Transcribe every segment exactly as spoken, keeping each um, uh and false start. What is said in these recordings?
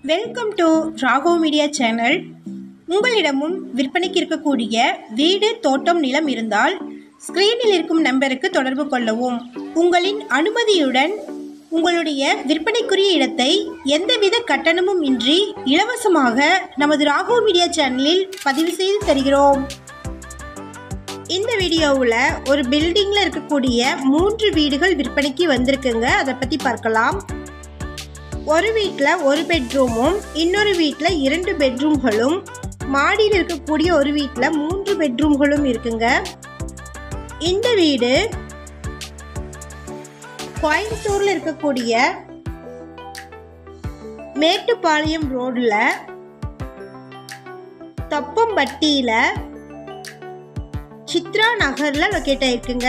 Welcome to Raghav media channel. உங்களிடமும் விற்பனைக்கு இருக்கக்கூடிய வீடு, தோட்டம், நிலம் இருந்தால் ஸ்கிரீனில் இருக்கும் நம்பருக்கு தொடர்பு கொள்ளவும். உங்களின் அனுமதியுடன் உங்களுடைய விற்பனைக்குரிய இடத்தை எந்தவித கட்டணமும் இன்றி இலவசமாக நமது ராகவ் மீடியா சேனலில் பதிவு செய்து தருகிறோம். இந்த வீடியோவில் ஒரு பில்டிங்கில் இருக்கக்கூடிய மூன்று வீடுகள் விற்பனைக்கு வந்திருக்குங்க. அதை பற்றி பார்க்கலாம். ஒரு வீட்டில் ஒரு பெட்ரூமும் இன்னொரு வீட்டில் இரண்டு பெட்ரூம்களும், மாடியில் இருக்கக்கூடிய ஒரு வீட்டில் மூன்று பெட்ரூம்களும் இருக்குங்க. இந்த வீடு கோயம்புத்தூரில் இருக்கக்கூடிய மேட்டுப்பாளையம் ரோடில் தொப்பம்பட்டியில் சித்ரா நகரில் லொக்கேட் ஆயிருக்குங்க.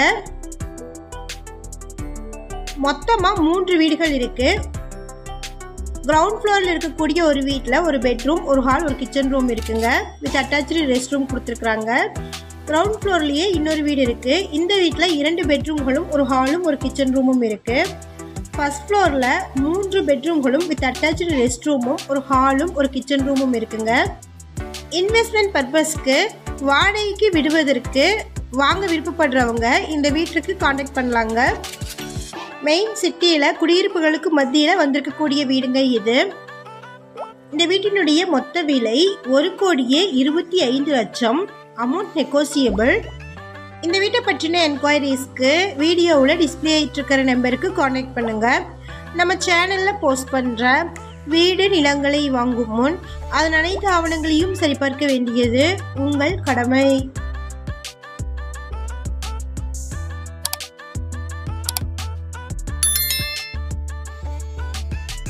மொத்தமாக மூன்று வீடுகள் இருக்கு. கிரவுண்ட் ஃப்ளோரில் இருக்கக்கூடிய ஒரு வீட்டில் ஒரு பெட்ரூம், ஒரு ஹால், ஒரு கிச்சன் ரூம் இருக்குங்க. வித் அட்டாச்சு ரெஸ்ட் ரூம் கொடுத்துருக்குறாங்க. கிரவுண்ட் ஃப்ளோர்லேயே இன்னொரு வீடு இருக்குது. இந்த வீட்டில் இரண்டு பெட்ரூம்களும் ஒரு ஹாலும் ஒரு கிச்சன் ரூமும் இருக்குது. ஃபர்ஸ்ட் ஃப்ளோரில் மூன்று பெட்ரூம்களும் வித் அட்டாச்சு ரெஸ்ட் ரூமும் ஒரு ஹாலும் ஒரு கிச்சன் ரூமும் இருக்குங்க. இன்வெஸ்ட்மெண்ட் பர்பஸ்க்கு வாடகைக்கு விடுவதற்கு வாங்க விருப்பப்படுறவங்க இந்த வீட்டுக்கு கான்டாக்ட் பண்ணலாங்க. மெயின் சிட்டியில் குடியிருப்புகளுக்கு மத்தியில் வந்திருக்கக்கூடிய வீடுங்க இது. இந்த வீட்டினுடைய மொத்த விலை ஒரு கோடியே இருபத்தி ஐந்து லட்சம். Amount negotiable. இந்த வீட்டை பற்றின என்கொயரிஸ்க்கு வீடியோவில் டிஸ்பிளே ஆகிட்டு இருக்கிற நம்பருக்கு கான்டாக்ட் பண்ணுங்கள். நம்ம சேனலில் போஸ்ட் பண்ணுற வீடு, நிலங்களை வாங்கும் முன் அதன் அனைத்து ஆவணங்களையும் சரிபார்க்க வேண்டியது உங்கள் கடமை.